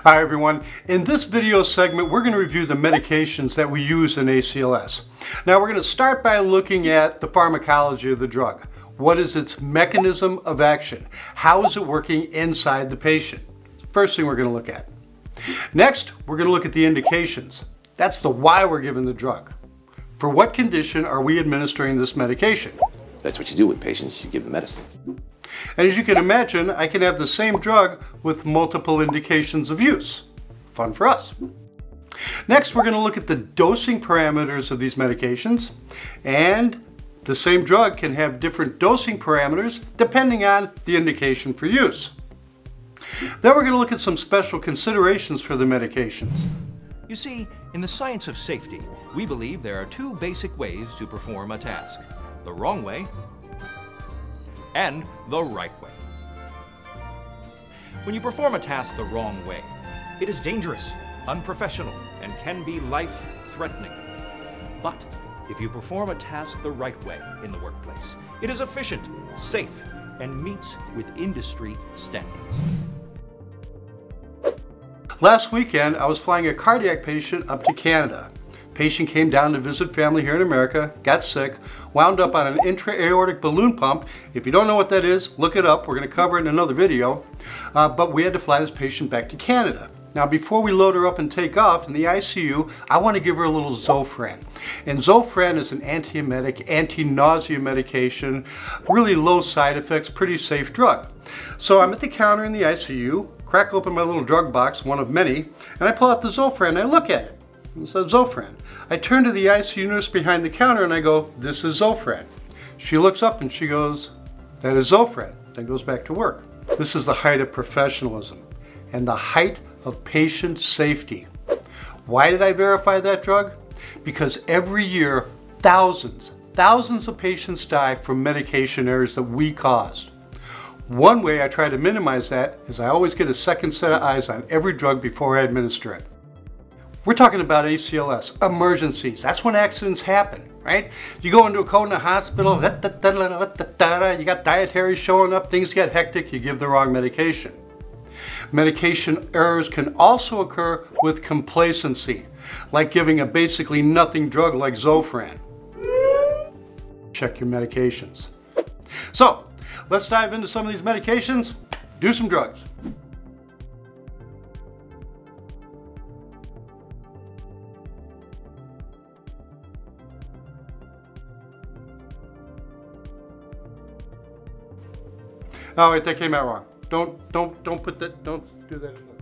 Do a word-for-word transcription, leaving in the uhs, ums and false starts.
Hi everyone. In this video segment, we're going to review the medications that we use in A C L S. Now we're going to start by looking at the pharmacology of the drug. What is its mechanism of action? How is it working inside the patient? First thing we're going to look at. Next, we're going to look at the indications. That's the why we're giving the drug. For what condition are we administering this medication? That's what you do with patients, you give them medicine. And as you can imagine, I can have the same drug with multiple indications of use. Fun for us. Next, we're going to look at the dosing parameters of these medications. And the same drug can have different dosing parameters depending on the indication for use. Then we're going to look at some special considerations for the medications. You see, in the science of safety, we believe there are two basic ways to perform a task: the wrong way and the right way. When you perform a task the wrong way, it is dangerous, unprofessional, and can be life-threatening. But if you perform a task the right way in the workplace, it is efficient, safe, and meets with industry standards. Last weekend, I was flying a cardiac patient up to Canada. Patient came down to visit family here in America, got sick, wound up on an intra-aortic balloon pump. If you don't know what that is, look it up. We're going to cover it in another video. Uh, but we had to fly this patient back to Canada. Now, before we load her up and take off in the I C U, I want to give her a little Zofran. And Zofran is an antiemetic, anti-nausea medication, really low side effects, pretty safe drug. So I'm at the counter in the I C U, crack open my little drug box, one of many, and I pull out the Zofran and I look at it. It says Zofran. I turn to the I C U nurse behind the counter and I go, "This is Zofran." She looks up and she goes, "That is Zofran," then goes back to work. This is the height of professionalism and the height of patient safety. Why did I verify that drug? Because every year, thousands, thousands of patients die from medication errors that we caused. One way I try to minimize that is I always get a second set of eyes on every drug before I administer it. We're talking about A C L S, emergencies. That's when accidents happen, right? You go into a code in a hospital, you got dietaries showing up, things get hectic, you give the wrong medication. Medication errors can also occur with complacency, like giving a basically nothing drug like Zofran. Check your medications. So, let's dive into some of these medications, do some drugs. Oh wait, that came out wrong. Don't, don't, don't put that, don't do that in the